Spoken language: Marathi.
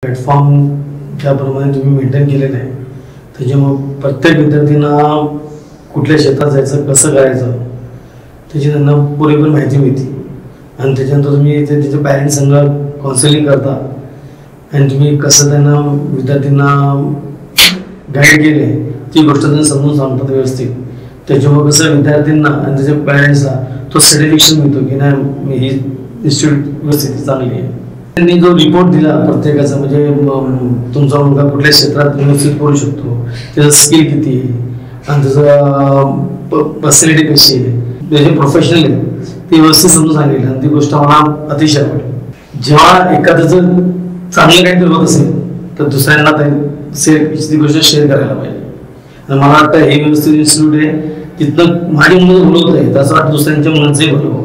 प्लॅटफॉर्म त्याप्रमाणे तुम्ही मेंटेन केलेलं आहे, त्याच्यामुळे प्रत्येक विद्यार्थ्यांना कुठल्या क्षेत्रात जायचं, कसं करायचं त्याची त्यांना पुरेपूर माहिती मिळते. आणि त्याच्यानंतर तुम्ही त्याच्या पॅरेंट्स संग काउन्सिलिंग करता आणि तुम्ही कसं त्यांना विद्यार्थ्यांना गाईड केले ती गोष्ट त्यांना समजून सांगतात व्यवस्थित. त्याच्यामुळे कसं विद्यार्थ्यांना आणि त्याच्या पॅरेंट्सला तो सॅटिस्फॅक्शन मिळतो की नाही ही इन्स्टिट्यूट व्यवस्थित चांगली आहे. त्यांनी जो रिपोर्ट दिला प्रत्येकाचा, म्हणजे तुमचा मुलगा कुठल्या क्षेत्रात व्यवस्थित करू शकतो, त्याचं स्किल किती आहे आणि त्याचं पर्सनॅलिटी कशी आहे, त्याचे प्रोफेशनल आहे ते व्यवस्थित समजून सांगितलं आणि ती गोष्ट मला अतिशय आवडली. जेव्हा एखाद्याचं चांगलं काहीतरी होत असेल तर दुसऱ्यांना ती गोष्ट शेअर करायला पाहिजे. आणि मला वाटतं हे व्यवस्थित इन्स्टिट्यूट आहे, तिथनं माझी मुलं बोलवत आहे, तसं वाटतं दुसऱ्यांच्या मुलांचंही बोलव.